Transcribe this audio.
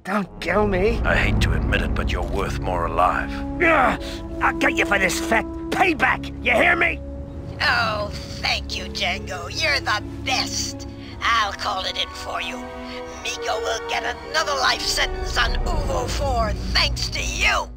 Don't kill me. I hate to admit it, but you're worth more alive. I'll get you for this fat payback. You hear me? Oh, thank you, Django. You're the best. I'll call it in for you. Miko will get another life sentence on Uvo 4 thanks to you.